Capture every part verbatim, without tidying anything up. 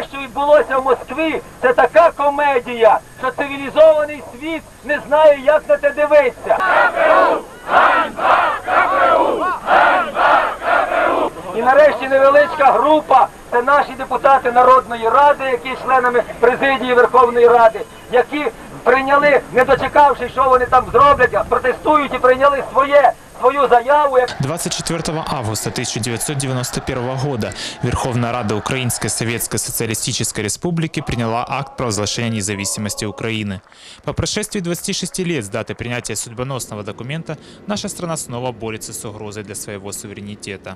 те, що відбулося в Москві, це така комедія, що цивілізований світ не знає, як на те дивитися. І нарешті невеличка група, це наші депутати Народної Ради, які є членами президії Верховної Ради, які прийняли, не дочекавшись, що вони там зроблять, протестують і прийняли своє, свою заяву. двадцать четвёртого августа тысяча девятьсот девяносто первого года Верховная Рада Украинской Советской Социалистической Республики приняла акт провозглашения независимости Украины. По прошествии двадцати шести лет с даты принятия судьбоносного документа наша страна снова борется с угрозой для своего суверенитета.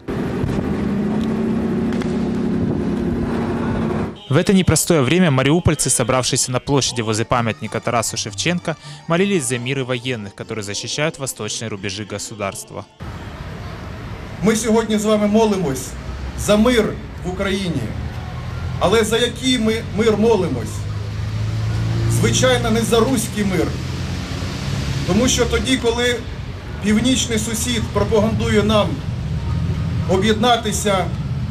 В это непростое время мариупольцы, собравшиеся на площади возле памятника Тарасу Шевченко, молились за мир и военных, которые защищают восточные рубежи государства. Ми сьогодні з вами молимось за мир в Україні. Але за який ми мир молимось? Звичайно, не за руський мир. Тому що тоді, коли північний сусід пропагандує нам об'єднатися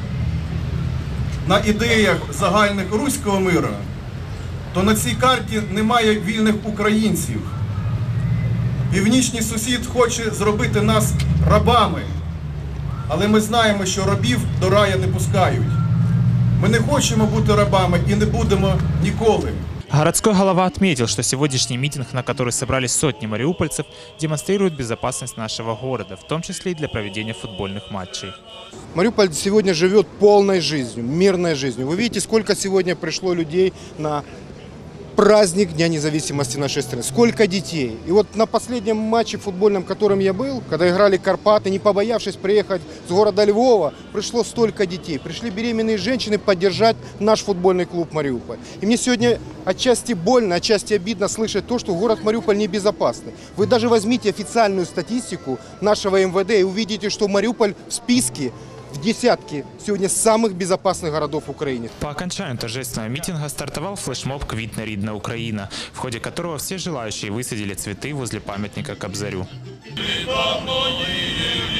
на ідеях загальних руського миру, то на цій карті немає вільних українців. Північний сусід хоче зробити нас рабами, але ми знаємо, що рабів до раю не пускають. Ми не хочемо бути рабами і не будемо ніколи. Городской голова отметил, что сегодняшний митинг, на который собрались сотни мариупольцев, демонстрирует безопасность нашего города, в том числе и для проведения футбольных матчей. Мариуполь сегодня живет полной жизнью, мирной жизнью. Вы видите, сколько сегодня пришло людей на праздник Дня независимости нашей страны. Сколько детей. И вот на последнем матче футбольном, в котором я был, когда играли Карпаты, не побоявшись приехать с города Львова, пришло столько детей. Пришли беременные женщины поддержать наш футбольный клуб Мариуполь. И мне сегодня отчасти больно, отчасти обидно слышать то, что город Мариуполь небезопасный. Вы даже возьмите официальную статистику нашего эм вэ дэ и увидите, что Мариуполь в списке в десятке сегодня самых безопасных городов Украины. По окончанию торжественного митинга стартовал флешмоб «Квитне рідна Україна», в ходе которого все желающие высадили цветы возле памятника Кобзарю.